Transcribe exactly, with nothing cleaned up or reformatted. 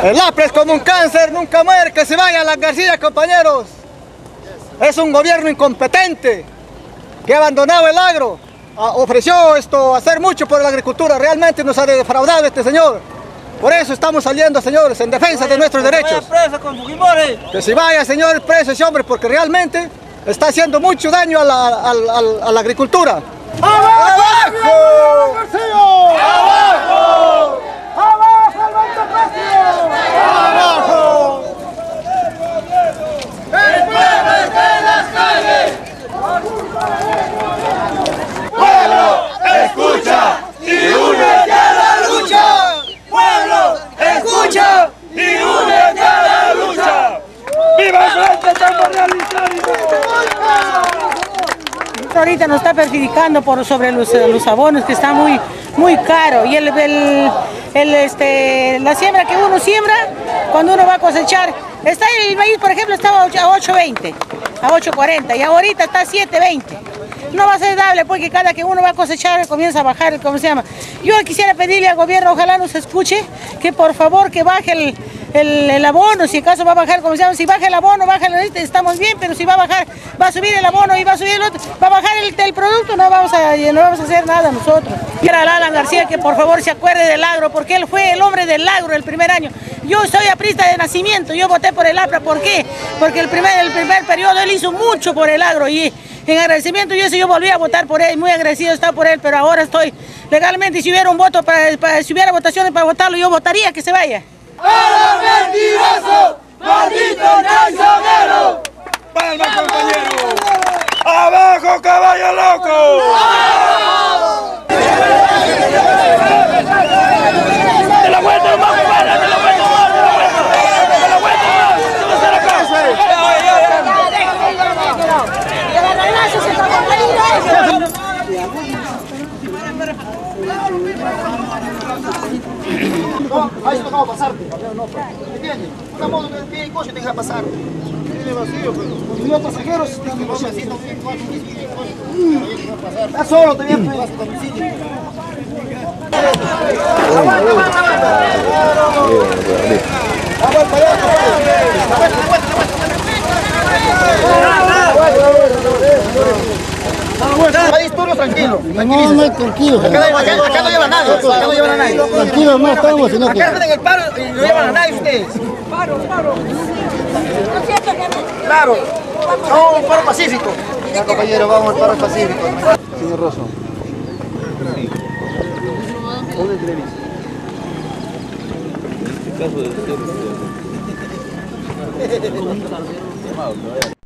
El APRA es como un cáncer, nunca muere, que se vaya Alan García, compañeros. Es un gobierno incompetente que ha abandonado el agro, ofreció esto hacer mucho por la agricultura, realmente nos ha defraudado este señor. Por eso estamos saliendo, señores, en defensa de nuestros derechos. Que se vaya, señor, preso ese hombre, porque realmente está haciendo mucho daño a la, a la, a la, a la agricultura. ¡Abajo! ¡Abajo! ¡Abajo! ¡Abajo el Monteprecio! ¡Abajo! ¡El pueblo está en las calles! ¡Pueblo, escucha y únete a la lucha! ¡Pueblo, escucha y únete a la lucha! ¡Viva el Frente Temporal Histórico! Ahorita nos está perjudicando por sobre los, los abonos, que está muy muy caro, y el, el, el, este, la siembra que uno siembra cuando uno va a cosechar, está el maíz, por ejemplo, estaba a ocho veinte, a ocho cuarenta, y ahorita está a siete veinte. No va a ser dable porque cada que uno va a cosechar comienza a bajar, ¿cómo se llama? Yo quisiera pedirle al gobierno, ojalá nos escuche, que por favor que baje el, el, el abono, si acaso va a bajar, como se llama, si baja el abono, baja el, estamos bien, pero si va a bajar, va a subir el abono y va a subir el otro, va a bajar el, el producto, no vamos, a, no vamos a hacer nada nosotros. Quiero a Alan García que por favor se acuerde del agro, porque él fue el hombre del agro el primer año. Yo soy aprista de nacimiento, yo voté por el APRA, ¿por qué? Porque el primer, el primer periodo él hizo mucho por el agro y en agradecimiento yo, yo volví a votar por él, muy agradecido está por él, pero ahora estoy legalmente, y si hubiera un voto, para, para, si hubiera votaciones para votarlo, yo votaría que se vaya. ¡Alan mentiroso! ¡Maldito traicionero! ¡Palmas, compañeros! ¡Abajo, caballo loco! ¡De la vuelta, más buena! ¡De la vuelta, más! ¡De la vuelta! ¡De la vuelta, más! ¡Súbase a la casa! No, ahí se dejaba pasar. ¿Entiendes? Una moto que tiene coche te deja pasar. Tiene vacío, pero si no pasajeros, tiene coche. Está solo también. Hay historias tranquilo, tranquilo. No, no, tranquilo. Acá, acá, acá no llevan a nadie, acá no llevan a nadie. Tranquilo, no estamos, sino que... Acá están en el paro y no llevan a nadie ustedes. Paro, paro. Claro, no, un paro pacífico. Ya, compañero, vamos al paro pacífico. Señor Rosso. Una entrevista. En este caso de ser...